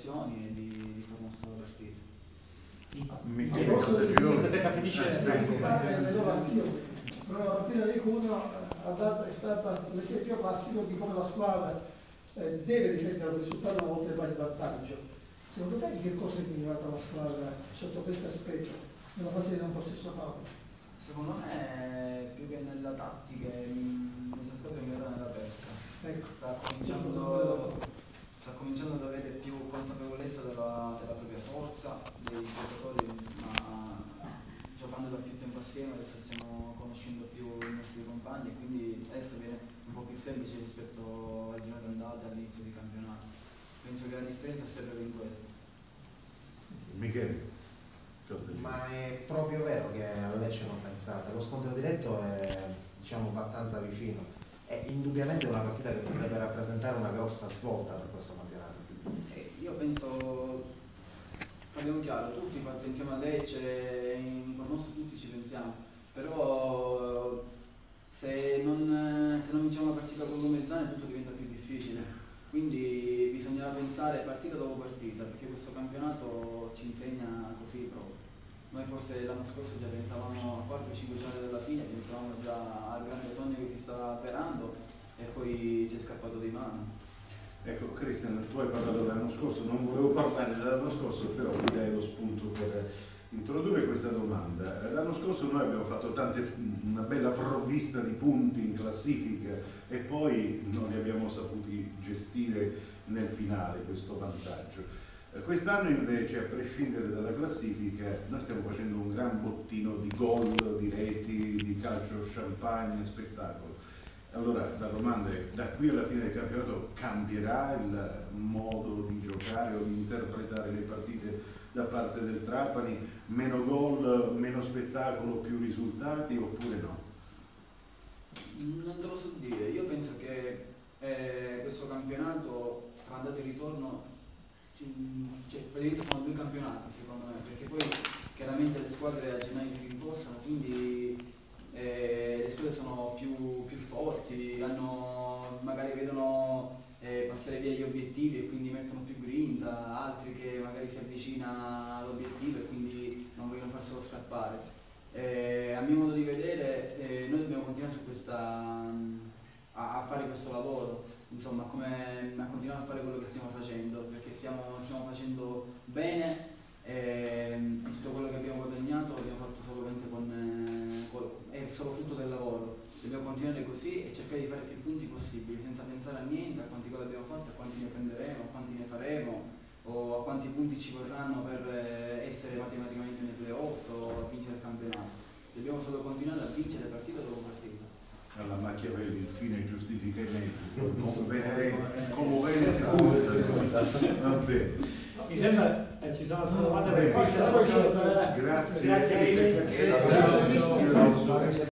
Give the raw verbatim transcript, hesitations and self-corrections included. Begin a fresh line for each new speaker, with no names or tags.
azioni e di, di far mossa la partita.
Michele Caltagirone
finisce le loro azioni. Però la partita di Cuneo ha dato, è stata l'esempio classico di come la squadra eh, deve difendere un risultato una volta che va in vantaggio. Secondo te in che cosa è migliorata la squadra sotto questo aspetto, nella fase di non possesso palla?
Secondo me più che nella tattica mi sta scapando migliorare nella pesca.
Ecco.
Sta cominciando, sta cominciando ad avere più consapevolezza della, della propria forza, dei giocatori, ma giocando da più tempo assieme adesso stiamo conoscendo più i nostri compagni e quindi adesso viene un po' più semplice rispetto al girone d'andata all'inizio di campionato. Penso che la differenza sia proprio in questo.
Michele.
Ma è proprio vero che a Lecce non pensate, lo scontro diretto è, diciamo, abbastanza vicino, è indubbiamente una partita che potrebbe rappresentare una grossa svolta per questo campionato.
Sì, io penso, parliamo chiaro, tutti pensiamo a Lecce, in Cornosto tutti ci pensiamo, però se non, se non vinciamo una partita con Lumezzane tutto diventa più difficile, quindi bisogna pensare partita dopo partita, perché questo campionato ci insegna così proprio. Noi forse l'anno scorso già pensavamo a quattro cinque giorni dalla fine, pensavamo già al grande sogno che si stava avverando e poi ci è scappato di mano.
Ecco Cristian, tu hai parlato l'anno scorso, non volevo parlare dell'anno scorso, però mi dai lo spunto per introdurre questa domanda. L'anno scorso noi abbiamo fatto tante, una bella provvista di punti in classifica e poi non li abbiamo saputi gestire nel finale questo vantaggio. Quest'anno invece, a prescindere dalla classifica, noi stiamo facendo un gran bottino di gol, di reti, di calcio champagne, spettacolo. Allora la domanda è, da qui alla fine del campionato cambierà il modo di giocare o di interpretare le partite da parte del Trapani? Meno gol, meno spettacolo, più risultati oppure no?
Non te lo so dire, io penso che eh, questo campionato tra andata e ritorno, cioè, praticamente sono due campionati secondo me, perché poi chiaramente le squadre a gennaio si rinforzano, quindi eh, le squadre sono più, più forti, hanno, magari vedono eh, passare via gli obiettivi e quindi mettono più grinta, altri che magari si avvicina all'obiettivo e quindi non vogliono farselo scappare. Eh, a mio modo di vedere eh, noi dobbiamo continuare su questa, a, a fare questo lavoro, insomma, come, a continuare a fare quello che stiamo facendo, perché stiamo, stiamo facendo bene e tutto quello che abbiamo guadagnato l'abbiamo fatto solamente con, eh, con, è solo frutto del lavoro. Dobbiamo continuare così e cercare di fare più punti possibili, senza pensare a niente, a quanti gol abbiamo fatto, a quanti ne prenderemo, a quanti ne faremo o a quanti punti ci vorranno per essere matematicamente nei playoff o a vincere il campionato. Dobbiamo solo continuare a vincere partita dopo partita.
Alla Machiavelli il fine giustifica i mezzi, come bene si va bene.
Mi sembra eh, ci sono altre domande per
Grazie.
questo.
Grazie.
Grazie.
Grazie.